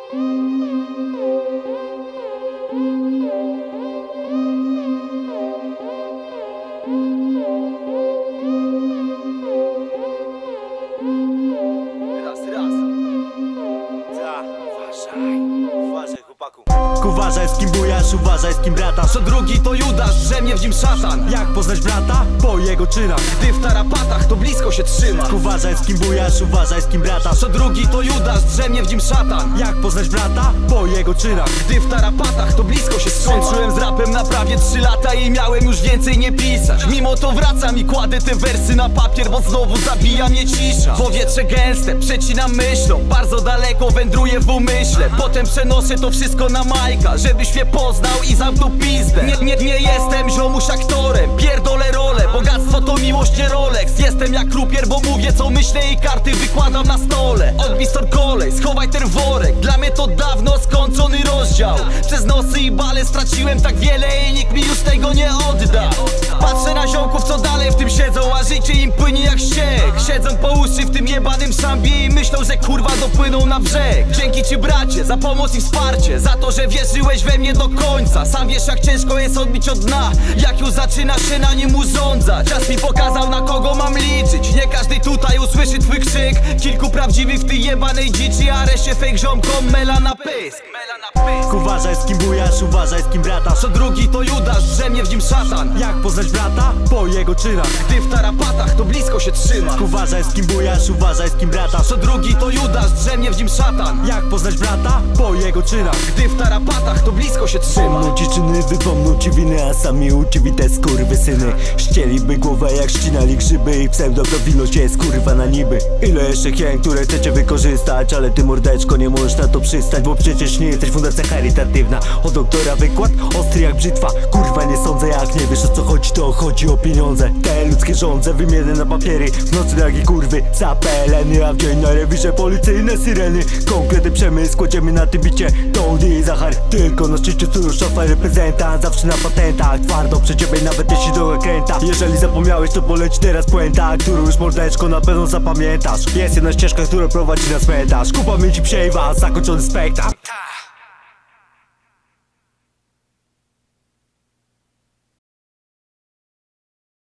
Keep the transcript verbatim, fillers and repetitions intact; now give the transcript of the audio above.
Raz, raz. Ta, uważaj, uważaj chłopaku. Uważaj z kim bujasz, uważaj z kim bratasz. Co drugi to Judasz, drzemie w nim szatan. Jak poznać brata? Po jego czynach. Gdy w tarapatach, to blisko się trzyma. Uważaj z kim bujasz, uważaj z kim bratasz. Co drugi to Judasz, drzemie w nim szatan. Jak poznać brata? Po jego czynach. Gdy w tarapatach, to blisko się trzyma. Skończyłem z rapem na prawie trzy lata i miałem już więcej nie pisać. Mimo to wracam i kładę te wersy na papier, bo znowu zabija mnie cisza. Powietrze gęste, przecinam myślą, bardzo daleko wędruję w umyśle. Potem przenoszę to wszystko na majka, żebyś mnie poznał i zamknął pizdę. Nie, nie, nie jestem ziomuś aktorem, pierdolę rolę. Bogactwo to miłość, nie Rolex. Jestem jak krupier, bo mówię co myślę i karty wykładam na stole. Odbistor kolej, schowaj ten worek. Dla mnie to dawno skończony rozdział. Przez nosy i bale straciłem tak wiele i nikt mi już tego nie odda. Patrzę na ziomków co dalej w tym siedzą, a życie im płynie jak ściek. Siedzą po uszy w tym jebanym szambie i myślą, że kurwa dopłyną na brzeg. Dzięki ci bracie za pomoc i wsparcie, za to, że wierzyłeś we mnie do końca. Sam wiesz jak ciężko jest odbić od dna, jak już zaczyna się na nim urządzać. Czas mi pokazał na kogo mam liczyć. Nie każdy tutaj usłyszy twój krzyk. Kilku prawdziwych w tej jebanej dziczy, a reszcie fake ziomkom mela na pysk. Uważaj z kim bujasz, uważaj z kim bratasz. Co drugi to Judasz, drzemie w nim szatan. Jak poznać brata? Po jego czynach. Gdy w tarapatach, to blisko się trzyma. Uważaj z kim bujasz, uważaj z kim bratasz. Co drugi to Judasz, drzemie w nim szatan. Jak poznać brata? Po jego czynach. Gdy w tarapatach, to blisko się trzyma. Pomną ci czyny, wypomną ci winy, a sami uczciwi te skurwysyny. Ścieliby głowę jak ścinali grzyby i pseudoprofilość jest kurwa na niby. Ile jeszcze hień, które chcecie wykorzystać, ale ty mordeczko nie możesz na to przystać, bo przecież nie jesteś fundacja charytatywna. Od doktora wykład, ostry jak brzytwa. Kurwa nie sądzę, jak nie wiesz o co chodzi, to chodzi o pieniądze. Te ludzkie żądze wymienne na papiery, w nocy drogi kurwy zapeleny, a w dzień na rewirze policyjne syreny. Konkrety przemysł kładziemy na tym bicie, Toad i Zachar. Tylko na szczycie cóż szofa reprezentant, zawsze na patentach. Twardo przy ciebie nawet jeśli droga kręta. Jeżeli zapomniałeś to poleci teraz puenta, którą już mordeczko na pewno zapamiętasz. Jest jedna ścieżka, która prowadzi na cmentarz. Kupa mi ci przejwa, zakończony spektakl.